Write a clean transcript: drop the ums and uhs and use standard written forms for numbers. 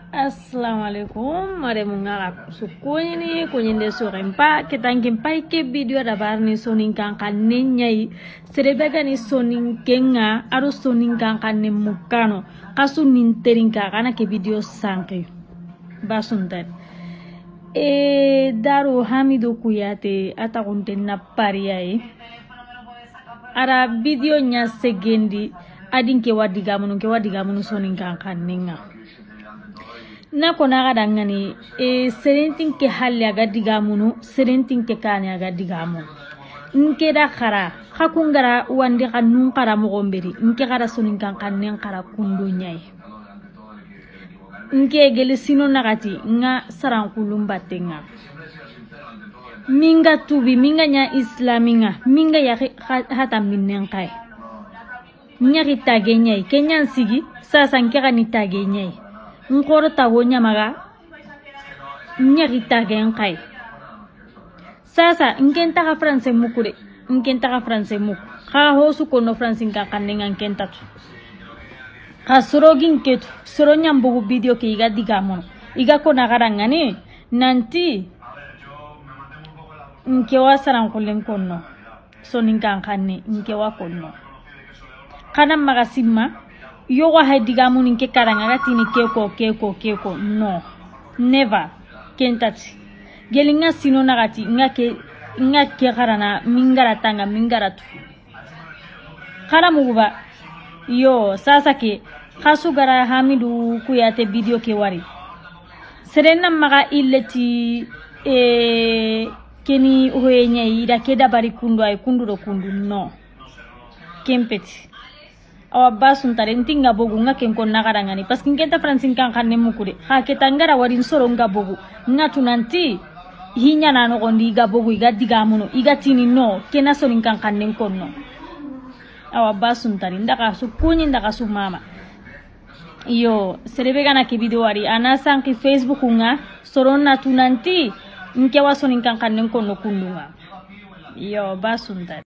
Assalamualaikum, mare mungala sukuni ni kunyinde sorempa ketangin paike video da barni sonin kan kannenyai serebega ni sonin kenga aru sonin kan kanne mukano kasu ninterinka kana ke video sanki basuntar daru hamidu kuyate ata kuntenna pariyae ara video nya segendi adin ke wadigamunu sonin kan kannenga na kona ga dangani serentin ke halle ga digamunu serentin ke kane ga digamu nke da khara khakungara wande kanun kara mo gomberi nke kara sunin kan kannen kara kundu nyai nke gele sino nagati nga saran kulum batenga minga tubi minga nya islaminga minga ya hata minnen kai nya kitage nyai kenyan sigi sasa nke ga ni tage nyai ngoro tagonya maga nyagita gen kai sasa ngenta ka france mukure ngenta ka france muk ka hosu kono france ka kanenga ngenta tu ka sorogin ketu soronya mbugu video ke iga digamo iga kona garangani nanti nkewa saran kulen konno sonin kan kanne nkewa konno kana maga simma yoga hay digamu ninke karanga tini keko no never kentati gelinga sino nagati nga ke karana mingara tanga mingara tu kara muguba yo sasa ke khasu gara hamidu kuyate video ke wari serena maga illeti keni hoyenya ida keda bari kundu ay kundu no kempeti awa basun tarenti nga bogu nga ken kon nagarangani parce que ngeta francine kan kanne mukure ha ketangara warin soro nga bogu nga tunanti hinya nano gondi ga bogu iga digamuno iga tini no kena sonin kan kanne konno awa basun tari ndaka su kunyi ndaka su mama iyo serebe gana ke video wari ana sanki facebook nga soro na tunanti nke wasonin kan kanne konno kundunga iyo basun tari